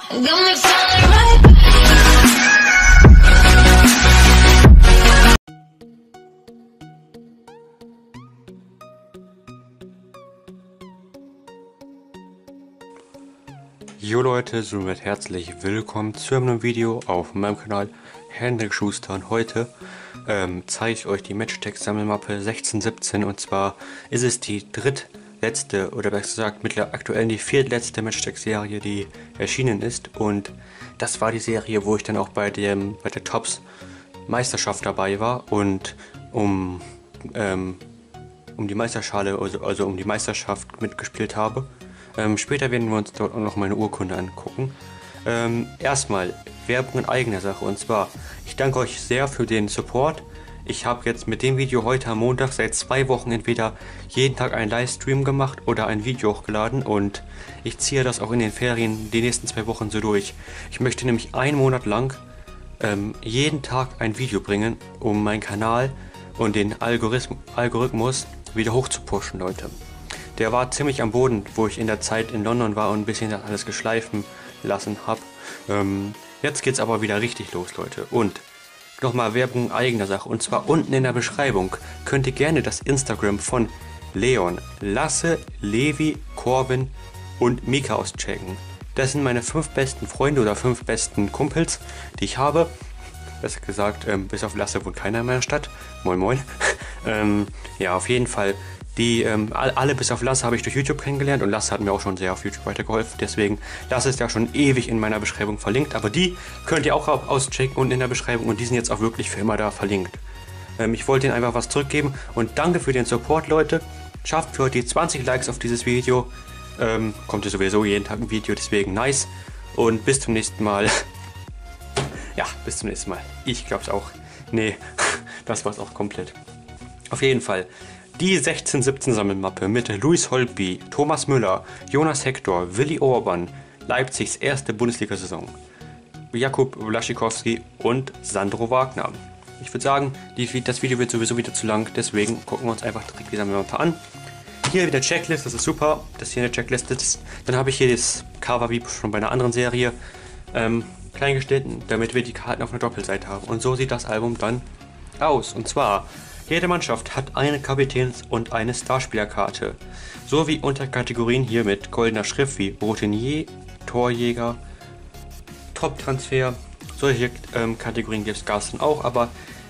Got me feeling right. Jo Leute, somit herzlich willkommen zu einem neuen Video auf meinem Kanal Hendrik Schuster. Und heute zeige ich euch die Matchtag-Sammelmappe 1617, und zwar ist es die drittletzte oder besser gesagt aktuell die viertletzte Matchtag-Serie, die erschienen ist, und das war die Serie, wo ich dann auch bei der Tops Meisterschaft dabei war und um die Meisterschale, also um die Meisterschaft mitgespielt habe. Später werden wir uns dort auch noch meine Urkunde angucken. Erstmal Werbung in eigener Sache, und zwar, ich danke euch sehr für den Support. Ich habe jetzt mit dem Video heute am Montag seit 2 Wochen entweder jeden Tag einen Livestream gemacht oder ein Video hochgeladen, und ich ziehe das auch in den Ferien die nächsten 2 Wochen so durch. Ich möchte nämlich einen Monat lang jeden Tag ein Video bringen, um meinen Kanal und den Algorithmus wieder hoch zu pushen, Leute. Der war ziemlich am Boden, wo ich in der Zeit in London war und ein bisschen das alles geschleifen lassen habe. Jetzt geht's aber wieder richtig los, Leute. Und nochmal Werbung eigener Sache. Und zwar unten in der Beschreibung könnt ihr gerne das Instagram von Leon, Lasse, Levi, Corbin und Mika auschecken. Das sind meine 5 besten Freunde oder 5 besten Kumpels, die ich habe. Besser gesagt, bis auf Lasse wohnt keiner in meiner Stadt. Moin moin. Ja, auf jeden Fall. Die alle bis auf Lasse habe ich durch YouTube kennengelernt, und Lasse hat mir auch schon sehr auf YouTube weitergeholfen. Deswegen, Lasse ist ja schon ewig in meiner Beschreibung verlinkt, aber die könnt ihr auch auschecken unten in der Beschreibung, und die sind jetzt auch wirklich für immer da verlinkt. Ich wollte ihnen einfach was zurückgeben, und danke für den Support, Leute. Schafft für heute die 20 Likes auf dieses Video. Kommt ja sowieso jeden Tag ein Video, deswegen nice. Und bis zum nächsten Mal. Ja, bis zum nächsten Mal. Ich glaube es auch. Nee, das war's auch komplett. Auf jeden Fall. Die 1617 Sammelmappe mit Luis Holtby, Thomas Müller, Jonas Hector, Willi Orban, Leipzigs erste Bundesliga-Saison, Jakub Blaszczykowski und Sandro Wagner. Ich würde sagen, das Video wird sowieso wieder zu lang, deswegen gucken wir uns einfach direkt die Sammelmappe an. Hier wieder Checklist, das ist super, dass hier eine Checkliste ist. Dann habe ich hier das Cover wie schon bei einer anderen Serie klein geschnitten, damit wir die Karten auf einer Doppelseite haben. Und so sieht das Album dann aus. Und zwar: jede Mannschaft hat eine Kapitäns- und eine Starspielerkarte, sowie Unterkategorien hier mit goldener Schrift wie Routinier, Torjäger, Top-Transfer. Solche Kategorien gibt es Gasten auch, aber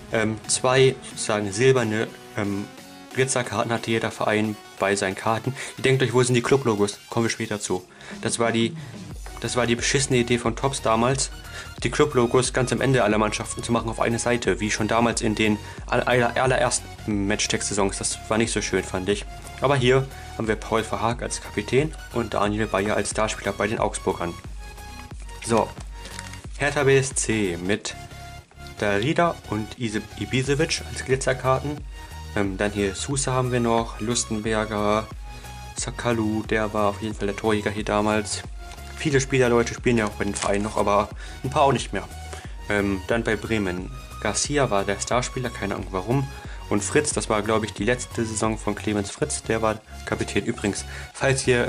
2 sozusagen silberne Glitzerkarten hatte jeder Verein bei seinen Karten. Ihr denkt euch, wo sind die Clublogos? Kommen wir später zu. Das war die beschissene Idee von Tops damals, die Clublogos ganz am Ende aller Mannschaften zu machen auf eine Seite, wie schon damals in den allerersten Matchtag-Saisons. Das war nicht so schön, fand ich. Aber hier haben wir Paul Verhaag als Kapitän und Daniel Bayer als Starspieler bei den Augsburgern. So, Hertha BSC mit Darida und Ibisevic als Glitzerkarten. Dann hier Sousa haben wir noch, Lustenberger, Sakalu, der war auf jeden Fall der Torjäger hier damals. Viele Spielerleute spielen ja auch bei den Vereinen noch, aber ein paar auch nicht mehr. Dann bei Bremen. Garcia war der Starspieler, keine Ahnung warum. Und Fritz, das war glaube ich die letzte Saison von Clemens Fritz, der war Kapitän. Übrigens, falls ihr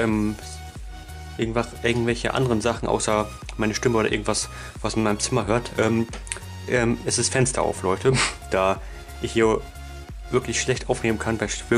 irgendwelche anderen Sachen außer meine Stimme oder irgendwas, was in meinem Zimmer hört, es ist Fenster auf, Leute. Da ich hier wirklich schlecht aufnehmen kann,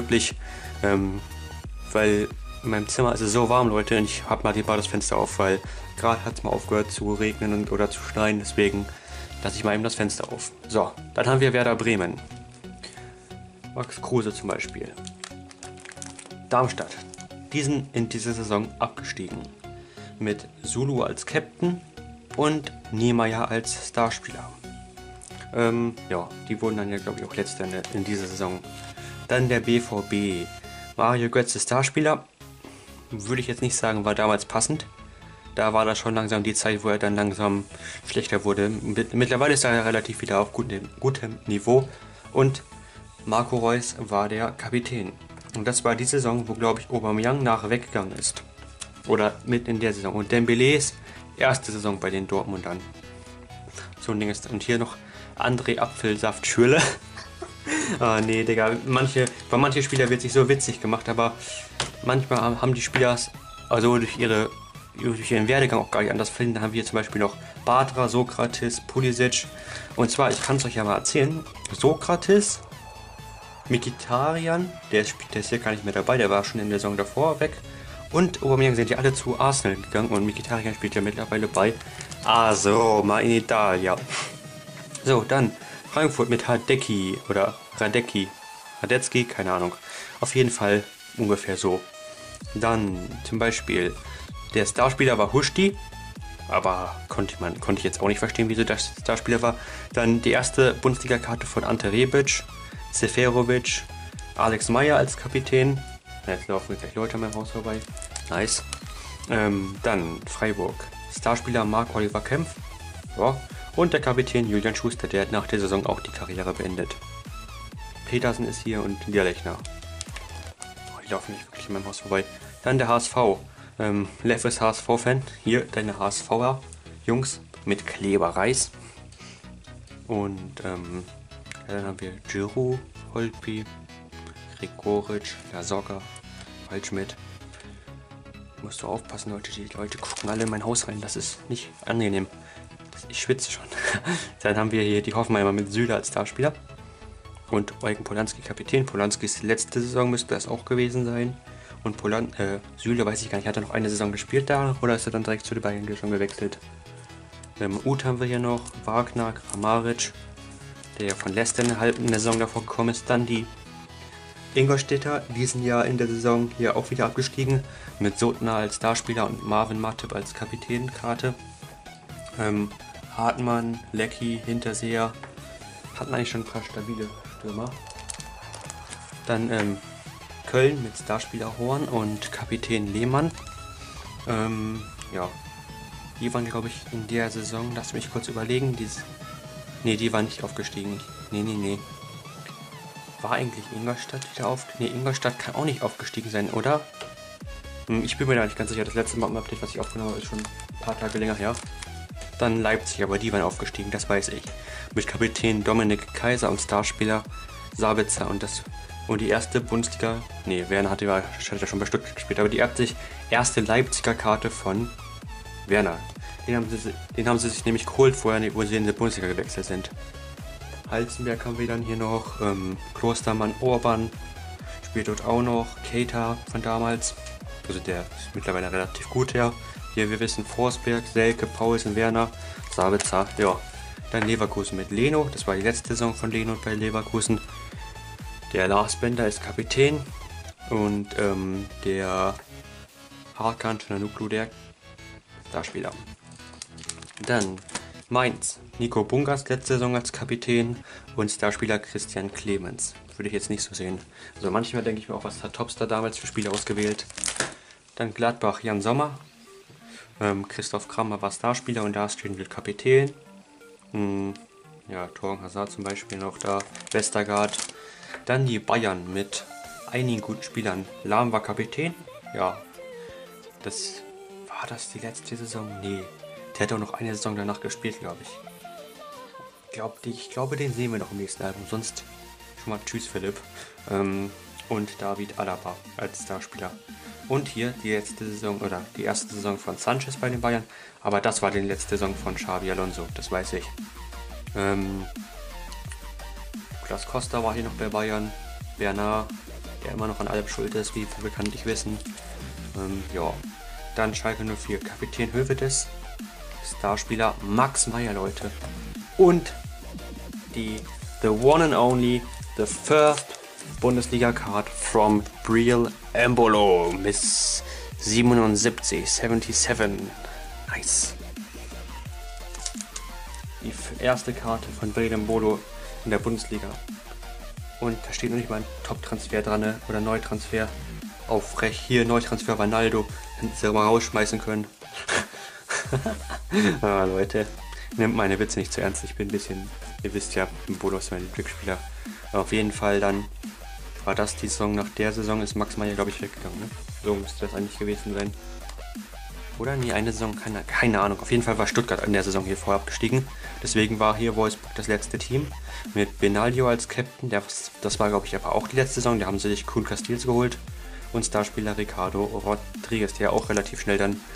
weil in meinem Zimmer ist es so warm, Leute, und ich habe mal das Fenster auf, weil gerade hat es mal aufgehört zu regnen oder zu schneien, deswegen lasse ich mal eben das Fenster auf. So, dann haben wir Werder Bremen. Max Kruse zum Beispiel. Darmstadt. Die sind in dieser Saison abgestiegen. Mit Zulu als Captain und Niemeyer als Starspieler. Ja, die wurden dann ja glaube ich auch Letzter in dieser Saison. Dann der BVB. Mario Götze Starspieler. Würde ich jetzt nicht sagen, war damals passend. Da war das schon langsam die Zeit, wo er dann langsam schlechter wurde. Mittlerweile ist er relativ wieder auf gutem Niveau. Und Marco Reus war der Kapitän. Und das war die Saison, wo glaube ich Aubameyang nachher weggegangen ist. Oder mit in der Saison. Und Dembélés erste Saison bei den Dortmundern. So ein Ding ist. Und hier noch André Apfelsaft Schürrle. Ah nee, Digga. Bei manchen Spieler wird sich so witzig gemacht, aber manchmal haben die Spieler, also durch ihre durch ihren Werdegang auch gar nicht anders finden. Da haben wir zum Beispiel noch Batra, Sokrates, Pulisic. Und zwar, ich kann es euch ja mal erzählen, Sokrates, Mkhitaryan, der ist hier gar nicht mehr dabei, der war schon in der Saison davor weg. Und Aubameyang sind ja alle zu Arsenal gegangen und Mkhitaryan spielt ja mittlerweile bei Roma in Italia. So, dann Frankfurt mit Hradecki oder Radetzky, keine Ahnung. Auf jeden Fall ungefähr so. Dann zum Beispiel der Starspieler war Huschti, aber konnte ich jetzt auch nicht verstehen, wieso der Starspieler war. Dann die erste Bundesliga-Karte von Ante Rebic, Seferovic, Alex Meyer als Kapitän. Jetzt laufen gleich Leute an meinem Haus vorbei. Nice. Dann Freiburg. Starspieler Marc-Oliver Kempf. Ja. Und der Kapitän Julian Schuster, der hat nach der Saison auch die Karriere beendet. Petersen ist hier und Dierlechner. Oh, die laufen nicht wirklich an meinem Haus vorbei. Dann der HSV. Lev ist HSV-Fan. Hier deine HSVer Jungs mit Kleberreis. Und dann haben wir Giroud, Holtby, Gregoritsch, Lasogga, Waldschmidt. Musst du aufpassen, Leute, die Leute gucken alle in mein Haus rein, das ist nicht angenehm. Ich schwitze schon. Dann haben wir hier die Hoffenheimer mit Süle als Starspieler. Und Eugen Polanski Kapitän. Polanskis letzte Saison müsste das auch gewesen sein. Und Süle weiß ich gar nicht, hat er noch eine Saison gespielt da oder ist er dann direkt zu den Bayern schon gewechselt? Uth haben wir hier noch, Wagner, Kramaric, der von Leicester in der Saison davor gekommen ist. Dann die Ingolstädter, diesen Jahr in der Saison hier auch wieder abgestiegen, mit Sotna als Starspieler und Marvin Matip als Kapitänkarte. Hartmann, Lecky, Hinterseher hatten eigentlich schon ein paar stabile Stürmer. Dann Köln mit Starspieler Horn und Kapitän Lehmann. Ja, die waren, glaube ich, in der Saison, lass mich kurz überlegen, die waren nicht aufgestiegen. Nee. War eigentlich Ingolstadt wieder aufgestiegen? Ne, Ingolstadt kann auch nicht aufgestiegen sein, oder? Ich bin mir da nicht ganz sicher. Das letzte Update, was ich aufgenommen habe, ist schon ein paar Tage länger her. Dann Leipzig, aber die waren aufgestiegen, das weiß ich. Mit Kapitän Dominik Kaiser und Starspieler Sabitzer und die erste Bundesliga, Werner hat ja schon bei Stuttgart gespielt, aber die erste Leipziger Karte von Werner. Den haben sie sich nämlich geholt vorher, wo sie in die Bundesliga gewechselt sind. Halzenberg haben wir dann hier noch, Klostermann, Orban spielt dort auch noch, Keita von damals, also der ist mittlerweile relativ gut, ja. Hier, wir wissen, Forsberg, Selke, Paulsen, Werner, Sabitzer, ja. Dann Leverkusen mit Leno, das war die letzte Saison von Leno bei Leverkusen. Der Lars Bender ist Kapitän und der Hakan Çalhanoğlu der Starspieler. Dann Mainz, Nico Bungas letzte Saison als Kapitän und Starspieler Christian Clemens. Würde ich jetzt nicht so sehen. Also manchmal denke ich mir auch, was hat Topstar damals für Spieler ausgewählt. Dann Gladbach, Jan Sommer. Christoph Kramer war Starspieler und Lars Stindl Kapitän. Ja, Thorgan Hazard zum Beispiel noch da. Westergaard. Dann die Bayern mit einigen guten Spielern. Lahm war Kapitän. Ja, war das die letzte Saison? Nee. Der hat auch noch eine Saison danach gespielt, glaube ich. Ich glaube, den sehen wir noch im nächsten Album. Sonst schon mal tschüss, Philipp. Und David Alaba als Starspieler. Und hier die letzte Saison oder die erste Saison von Sanchez bei den Bayern. Aber das war die letzte Saison von Xabi Alonso, das weiß ich. Douglas Costa war hier noch bei Bayern. Bernard, der immer noch an allem schuld ist, wie wir bekanntlich wissen. Ja. Dann Schalke 04, Kapitän Hövedes. Starspieler Max Meyer, Leute. Und the one and only, the first Bundesliga-Card from Breel Embolo. Miss 77. Nice. Die erste Karte von Breel Embolo in der Bundesliga. Und da steht noch nicht mal ein Top-Transfer dran, ne? Oder Neutransfer. Auf Recht. Hier Neutransfer Ronaldo. Hätten sie mal rausschmeißen können. Leute, nehmt meine Witze nicht zu ernst. Ich bin ein bisschen, ihr wisst ja, Embolo ist mein Glücksspieler. Auf jeden Fall dann war das die Saison. Nach der Saison ist Max Meyer, glaube ich, weggegangen. Ne? So müsste das eigentlich gewesen sein. Oder? Nee, eine Saison, keine Ahnung. Auf jeden Fall war Stuttgart in der Saison hier vorher abgestiegen. Deswegen war hier Wolfsburg das letzte Team. Mit Benaglio als Captain. Das war, glaube ich, aber auch die letzte Saison. Da haben sie sich Kuhn Castells geholt. Und Starspieler Ricardo Rodriguez, der auch relativ schnell dann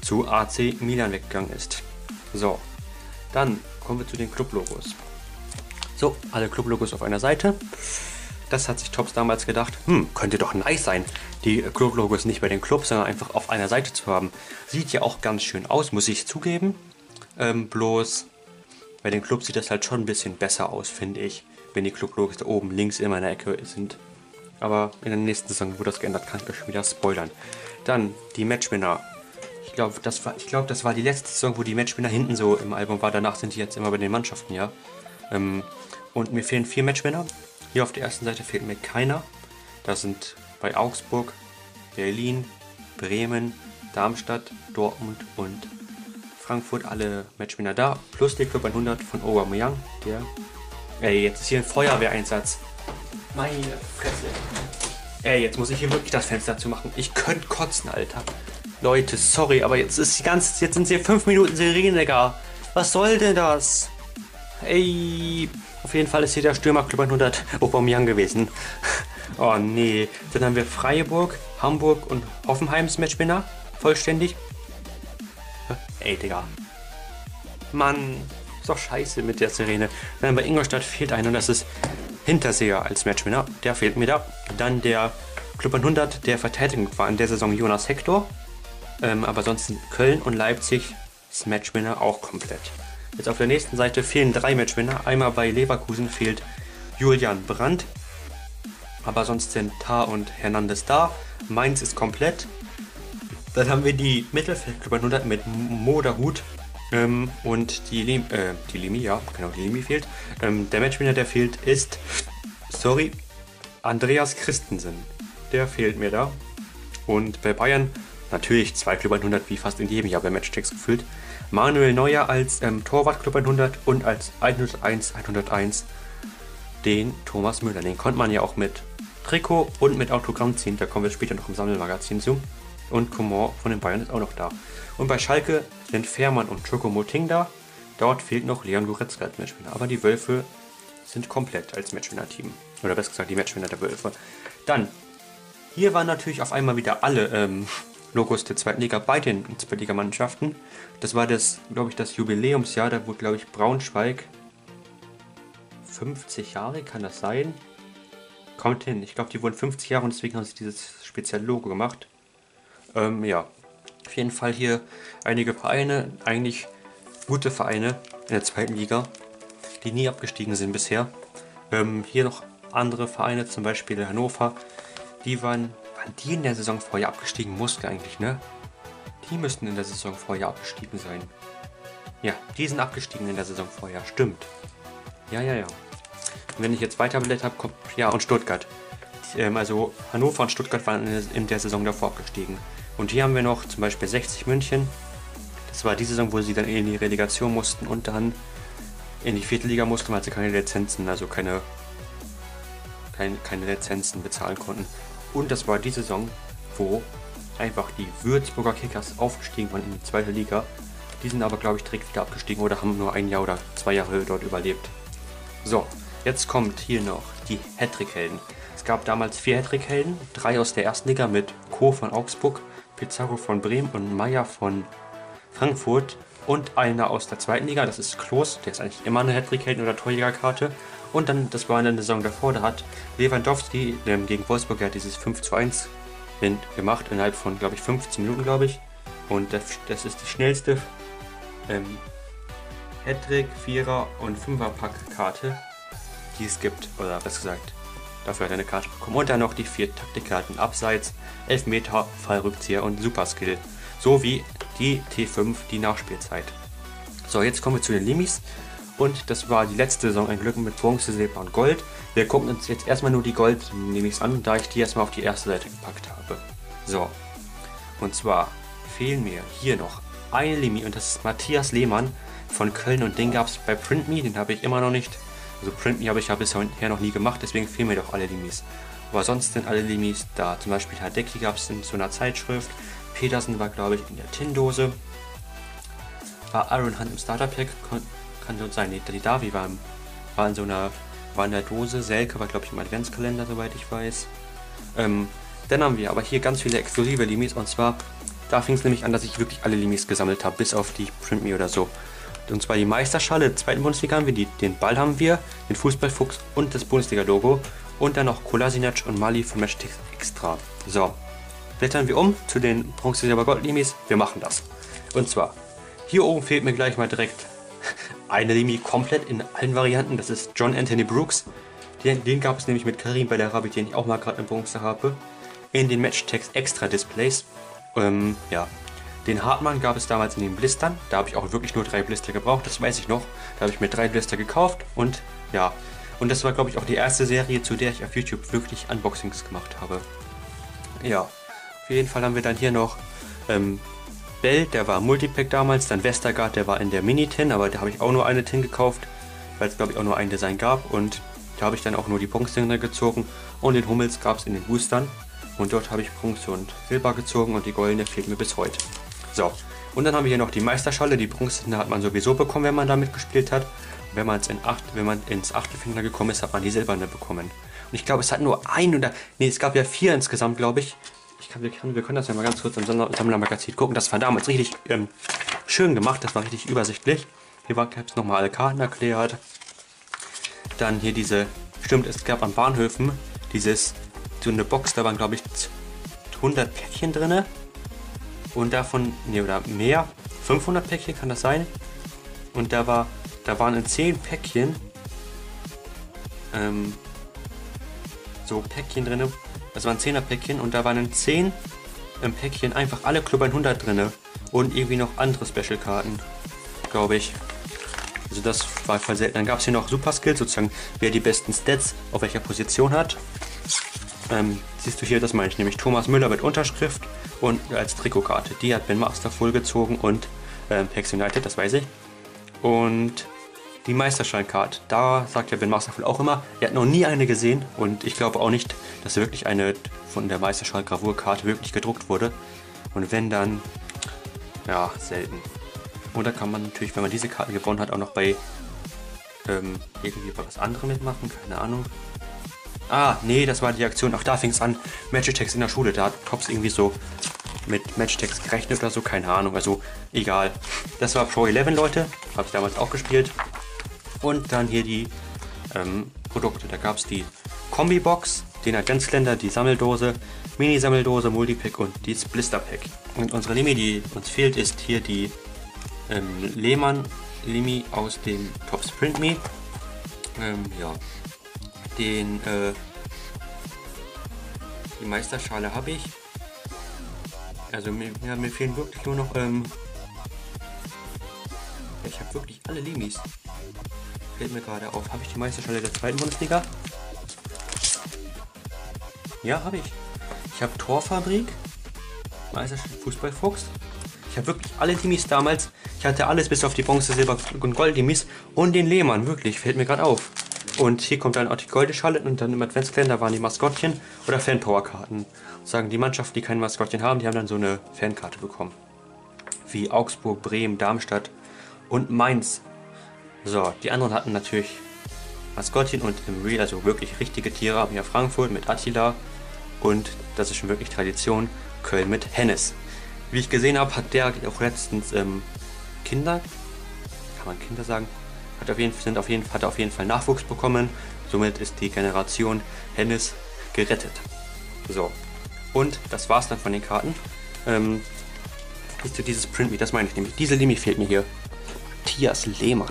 zu AC Milan weggegangen ist. So, dann kommen wir zu den Club-Logos. So, alle Club-Logos auf einer Seite. Das hat sich Topps damals gedacht, könnte doch nice sein, die Club-Logos nicht bei den Clubs, sondern einfach auf einer Seite zu haben. Sieht ja auch ganz schön aus, muss ich zugeben. Bloß bei den Clubs sieht das halt schon ein bisschen besser aus, finde ich, wenn die Club-Logos da oben links in meiner Ecke sind. Aber in der nächsten Saison wurde das geändert, kann ich euch schon wieder spoilern. Dann die Matchwinner. Ich glaube, das war die letzte Saison, wo die Matchwinner hinten so im Album war. Danach sind die jetzt immer bei den Mannschaften, ja. Und mir fehlen 4 Matchwinner. Hier auf der ersten Seite fehlt mir keiner. Das sind bei Augsburg, Berlin, Bremen, Darmstadt, Dortmund und Frankfurt alle Matchwinner da. Plus der Club 100 von Aubameyang. Jetzt ist hier ein Feuerwehreinsatz. Meine Fresse. Jetzt muss ich hier wirklich das Fenster zu machen. Ich könnte kotzen, Alter. Leute, sorry, aber jetzt sind es hier 5 Minuten Sirene gar. Was soll denn das? Auf jeden Fall ist hier der Stürmer Club 100 Aubameyang gewesen. Oh nee. Dann haben wir Freiburg, Hamburg und Hoffenheims Matchwinner. Vollständig. Digga. Mann, ist doch scheiße mit der Sirene. Dann bei Ingolstadt fehlt einer und das ist Hinterseher als Matchwinner. Der fehlt mir da. Dann der Club 100, der Verteidigung war in der Saison Jonas Hector. Aber sonst sind Köln und Leipzig das Matchwinner auch komplett. Jetzt auf der nächsten Seite fehlen 3 Matchwinner. Einmal bei Leverkusen fehlt Julian Brandt. Aber sonst sind Tah und Hernandez da. Mainz ist komplett. Dann haben wir die Mittelfeldclub 100 mit Moderhut. Und die Limi, ja, genau, die Limi fehlt. Der Matchwinner, der fehlt, ist, Andreas Christensen. Der fehlt mir da. Und bei Bayern natürlich 2 Club 100, wie fast in jedem Jahr bei Matchchecks gefüllt. Manuel Neuer als Torwart Club 100 und als 101 den Thomas Müller. Den konnte man ja auch mit Trikot und mit Autogramm ziehen. Da kommen wir später noch im Sammelmagazin zu. Und Coman von den Bayern ist auch noch da. Und bei Schalke sind Fährmann und Choupo-Moting da. Dort fehlt noch Leon Goretzka als Matchwinner. Aber die Wölfe sind komplett als Matchwinner-Team. Oder besser gesagt, die Matchwinner der Wölfe. Dann, hier waren natürlich auf einmal wieder alle Logos der zweiten Liga bei den Zweitligamannschaften. Das war das, glaube ich, das Jubiläumsjahr. Da wurde, glaube ich, Braunschweig 50 Jahre, kann das sein? Kommt hin. Ich glaube, die wurden 50 Jahre und deswegen haben sie dieses spezielle Logo gemacht. Ja, auf jeden Fall hier einige Vereine, eigentlich gute Vereine in der zweiten Liga, die nie abgestiegen sind bisher. Hier noch andere Vereine, zum Beispiel Hannover, die waren die in der Saison vorher abgestiegen mussten eigentlich, ne? Die müssten in der Saison vorher abgestiegen sein. Ja, die sind abgestiegen in der Saison vorher, stimmt. Ja. Und wenn ich jetzt weiterblätter habe, kommt, ja, und Stuttgart. Also Hannover und Stuttgart waren in der Saison davor abgestiegen. Und hier haben wir noch zum Beispiel 60 München. Das war die Saison, wo sie dann in die Relegation mussten und dann in die 4. Liga mussten, weil sie keine Lizenzen, also keine Lizenzen bezahlen konnten. Und das war die Saison, wo einfach die Würzburger Kickers aufgestiegen waren in die 2. Liga. Die sind aber, glaube ich, direkt wieder abgestiegen oder haben nur 1 Jahr oder 2 Jahre dort überlebt. So, jetzt kommt hier noch die Hattrick-Helden. Es gab damals 4 Hattrick-Helden, 3 aus der 1. Liga mit Co. von Augsburg, Pizarro von Bremen und Meyer von Frankfurt und einer aus der 2. Liga, das ist Klos, der ist eigentlich immer eine Hattrick-Helden- oder Torjägerkarte. Und dann, das war in der Saison davor, da hat Lewandowski gegen Wolfsburg ja dieses 5:1 gemacht, innerhalb von, glaube ich, 15 Minuten, glaube ich. Und das ist die schnellste Hattrick, 4er und 5er-Pack-Karte, die es gibt, oder besser gesagt, dafür hat er eine Karte bekommen. Und dann noch die 4 Taktikkarten, Abseits, Elfmeter, Fallrückzieher und Superskill, sowie die T5, die Nachspielzeit. So, jetzt kommen wir zu den Limis. Und das war die letzte Saison ein Glück mit Bronze, Silber und Gold. Wir gucken uns jetzt erstmal nur die Gold-Limis an, da ich die erstmal auf die erste Seite gepackt habe. So, und zwar fehlen mir hier noch eine Limi und das ist Matthias Lehmann von Köln und den gab es bei PrintMe, den habe ich immer noch nicht. Also PrintMe habe ich ja bisher noch nie gemacht, deswegen fehlen mir doch alle Limis. Aber sonst sind alle Limis da. Zum Beispiel Hardecki gab es in so einer Zeitschrift. Petersen war, glaube ich, in der Tin-Dose. War Aaron Hunt im Starter-Pack, kann so sein. Die Davi war in der Dose. Selke war, glaube ich, im Adventskalender, soweit ich weiß. Dann haben wir aber hier ganz viele exklusive Limis und zwar Da fing es nämlich an, dass ich wirklich alle Limis gesammelt habe, bis auf die Print Me oder so. Und zwar die Meisterschale der zweiten Bundesliga haben wir, den Ball haben wir, den Fußballfuchs und das Bundesliga-Logo. Und dann noch Kolasinac und Mali von Matchtix extra. So, blättern wir um zu den Bronze, Silber, Gold Limis. Wir machen das. Und zwar, hier oben fehlt mir gleich mal direkt eine Limi komplett in allen Varianten. Das ist John Anthony Brooks. Den gab es nämlich mit Karim Bellarabi, den ich auch mal gerade eine Bronze habe. In den Matchtix Extra Displays. Ja. Den Hartmann gab es damals in den Blistern. Da habe ich auch wirklich nur 3 Blister gebraucht. Das weiß ich noch. Da habe ich mir 3 Blister gekauft. Und ja. Und das war, glaube ich, auch die erste Serie, zu der ich auf YouTube wirklich Unboxings gemacht habe. Ja. Auf jeden Fall haben wir dann hier noch Bell, der war Multipack damals. Dann Westergaard, der war in der Mini-Tin. Aber da habe ich auch nur eine Tin gekauft. Weil es, glaube ich, auch nur ein Design gab. Und da habe ich dann auch nur die Bronze gezogen. Und den Hummels gab es in den Boostern. Und dort habe ich Bronze und Silber gezogen. Und die goldene fehlt mir bis heute. So, und dann haben wir hier noch die Meisterschale. Die Bronze hat man sowieso bekommen, wenn man damit gespielt hat. Und wenn man ins Achtelfinale gekommen ist, hat man die silberne bekommen. Und ich glaube, es hat nur es gab ja 4 insgesamt, glaube ich. Wir können das ja mal ganz kurz im Sammlermagazin gucken. Das war damals richtig schön gemacht. Das war richtig übersichtlich. Hier gab es nochmal alle Karten erklärt. Dann hier es gab an Bahnhöfen so eine Box, da waren, glaube ich, 100 Päckchen drin. Und davon, oder mehr, 500 Päckchen kann das sein. Und da waren in 10 Päckchen so Päckchen drin. Das waren 10er Päckchen und da waren in 10 Päckchen einfach alle Club 100 drin. Und irgendwie noch andere Special-Karten, glaube ich. Also das war voll selten. Dann gab es hier noch Super Skills, sozusagen, wer die besten Stats auf welcher Position hat. Siehst du hier, das meine ich, nämlich Thomas Müller mit Unterschrift und als Trikotkarte. Die hat Ben Masterful gezogen und Pax United, das weiß ich. Und die Meisterscheinkarte, da sagt ja Ben Masterful auch immer, er hat noch nie eine gesehen und ich glaube auch nicht, dass wirklich eine von der Meisterschal-Gravurkarte wirklich gedruckt wurde. Und wenn dann, ja, selten. Und da kann man natürlich, wenn man diese Karten gewonnen hat, auch noch bei irgendwie was anderem mitmachen, keine Ahnung. Ah, nee, das war die Aktion. Auch da fing es an. Matchtix in der Schule. Da hat Tops irgendwie so mit Matchtix gerechnet oder so. Keine Ahnung. Also, egal. Das war Pro 11, Leute. Habe ich damals auch gespielt. Und dann hier die Produkte. Da gab es die Kombi-Box, den Adventskalender, die Sammeldose, Mini-Sammeldose, Multipack und die Blister-Pack. Und unsere Limi, die uns fehlt, ist hier die Lehmann-Limi aus dem Tops Print Me. Ja. Die Meisterschale habe ich. Also mir fehlen wirklich nur noch ich habe wirklich alle Limis. Fällt mir gerade auf. Habe ich die Meisterschale der zweiten Bundesliga? Ja, habe ich. Ich habe Torfabrik, Meisterschale Fußballfuchs. Ich habe wirklich alle Limis damals. Ich hatte alles bis auf die Bronze, Silber und Gold Limis und den Lehmann. Wirklich, fällt mir gerade auf. Und hier kommt dann auch die Goldschale und dann im Adventskalender waren die Maskottchen oder Fanpower-Karten. Sagen die Mannschaften, die kein Maskottchen haben, die haben dann so eine Fankarte bekommen. Wie Augsburg, Bremen, Darmstadt und Mainz. So, die anderen hatten natürlich Maskottchen und im Real, also wirklich richtige Tiere, haben ja Frankfurt mit Attila und das ist schon wirklich Tradition, Köln mit Hennes. Wie ich gesehen habe, hat der auch letztens Kinder, kann man Kinder sagen, hat auf jeden Fall Nachwuchs bekommen. Somit ist die Generation Hennes gerettet. So, und das war's dann von den Karten. Ist ja dieses Print Me, das meine ich nämlich. Diese Limi fehlt mir hier. Matthias Lehmann.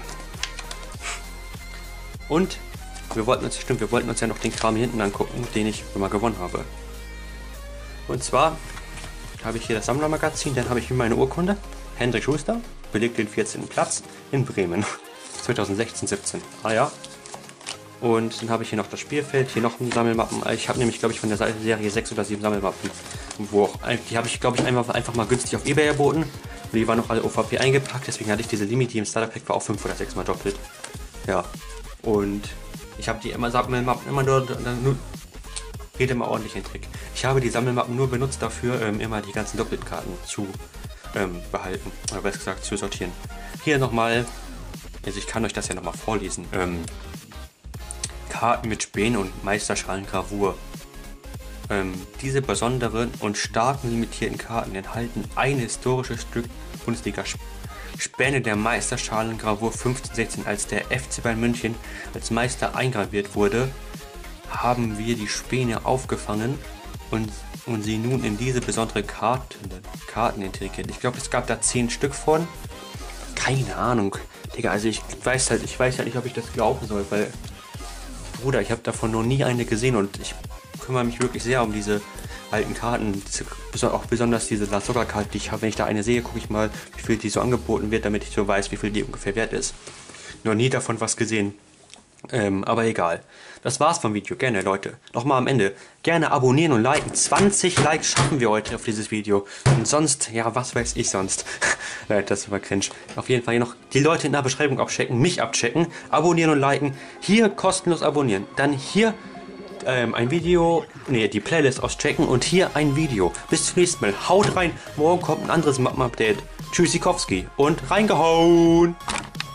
Und wir wollten uns ja noch den Kram hier hinten angucken, den ich immer gewonnen habe. Und zwar habe ich hier das Sammlermagazin, dann habe ich hier meine Urkunde. Hendrik Schuster belegt den 14. Platz in Bremen. 2016-17. Ah ja. Und dann habe ich hier noch das Spielfeld, hier noch ein Sammelmappen. Ich habe nämlich, glaube ich, von der Serie 6 oder 7 Sammelmappen. Die habe ich, glaube ich, einfach mal günstig auf eBay erboten. Und die waren noch alle OVP eingepackt, deswegen hatte ich diese Limit, die im Starter-Pack war auch 5 oder 6 Mal doppelt. Ja. Und ich habe die Sammelmappen immer nur rede mal ordentlich den Trick. Ich habe die Sammelmappen nur benutzt dafür, immer die ganzen doppelten Karten zu behalten. Oder besser gesagt, zu sortieren. Hier nochmal. Also ich kann euch das ja nochmal vorlesen. Karten mit Spänen und Meisterschalen Gravur. Diese besonderen und starken limitierten Karten enthalten ein historisches Stück Bundesliga-Späne der Meisterschalenngravur 15/16. Als der FC Bayern München als Meister eingraviert wurde, haben wir die Späne aufgefangen und sie nun in diese besondere Karten integriert. Ich glaube, es gab da 10 Stück von. Keine Ahnung. Digga, also ich weiß halt nicht, ob ich das glauben soll, weil, Bruder, ich habe davon noch nie eine gesehen und ich kümmere mich wirklich sehr um diese alten Karten, auch besonders diese La Soga-Karte, die ich habe. Wenn ich da eine sehe, gucke ich mal, wie viel die so angeboten wird, damit ich so weiß, wie viel die ungefähr wert ist. Noch nie davon was gesehen. Aber egal. Das war's vom Video. Gerne, Leute. Nochmal am Ende. Gerne abonnieren und liken. 20 Likes schaffen wir heute auf dieses Video. Und sonst, ja, was weiß ich sonst. Leute, das war cringe. Auf jeden Fall hier noch die Leute in der Beschreibung abchecken, mich abchecken, abonnieren und liken. Hier kostenlos abonnieren. Dann hier ein Video, die Playlist auschecken und hier ein Video. Bis zum nächsten Mal. Haut rein. Morgen kommt ein anderes Mappen-Update. Tschüssikowski und reingehauen.